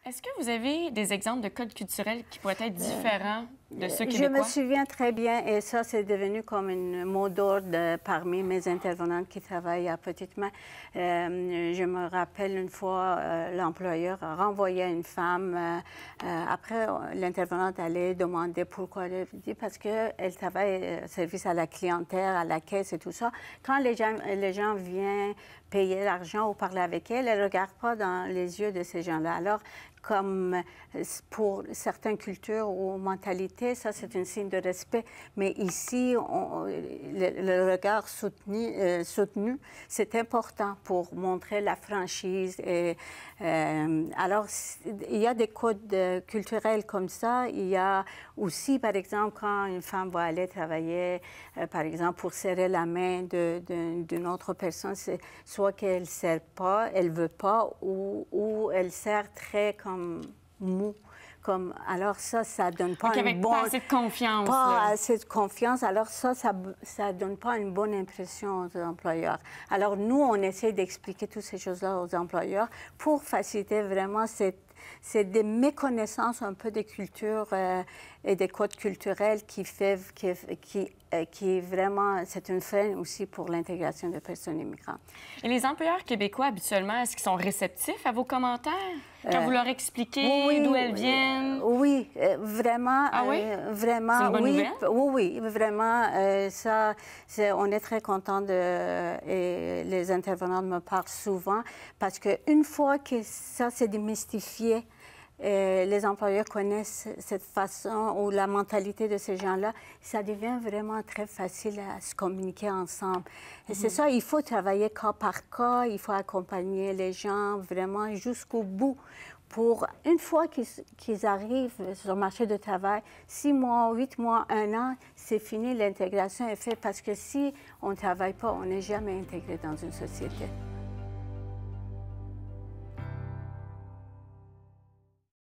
Est-ce que vous avez des exemples de codes culturels qui pourraient être différents de ceux Je québécois? me souviens très bien, et ça, c'est devenu comme une mot d'ordre parmi mes intervenantes qui travaillent à Petite Main. Je me rappelle une fois, l'employeur a renvoyé une femme. Après, l'intervenante allait demander pourquoi. Elle dit parce qu'elle travaille service à la clientèle, à la caisse et tout ça. Quand les gens viennent payer l'argent ou parler avec elle, elle ne regarde pas dans les yeux de ces gens-là. Alors, comme pour certaines cultures ou mentalités, ça c'est un signe de respect. Mais ici, le regard soutenu, c'est important pour montrer la franchise. Alors, il y a des codes culturels comme ça. Il y a aussi, par exemple, quand une femme va aller travailler, par exemple, pour serrer la main d'une autre personne, c'est soit qu'elle ne serre pas, elle ne veut pas, ou elle serre très comme mou. Alors ça donne pas une bonne... Pas assez de confiance. Pas assez de confiance. Alors ça donne pas une bonne impression aux employeurs. Alors nous, on essaie d'expliquer toutes ces choses-là aux employeurs pour faciliter vraiment c'est des méconnaissances un peu des cultures et des codes culturels qui vraiment, c'est une freine aussi pour l'intégration des personnes immigrantes. Et les employeurs québécois, habituellement, est-ce qu'ils sont réceptifs à vos commentaires quand vous leur expliquez d'où elles viennent? Oui, vraiment. Ah oui? Vraiment, c'est une bonne nouvelle? Oui, vraiment. On est très contents et les intervenants me parlent souvent parce qu'une fois que ça s'est démystifié, les employeurs connaissent cette façon ou la mentalité de ces gens-là, ça devient vraiment très facile à se communiquer ensemble. Et c'est ça, il faut travailler cas par cas, il faut accompagner les gens vraiment jusqu'au bout pour, une fois qu'ils arrivent sur le marché du travail, 6 mois, 8 mois, 1 an, c'est fini, l'intégration est faite parce que si on ne travaille pas, on n'est jamais intégré dans une société.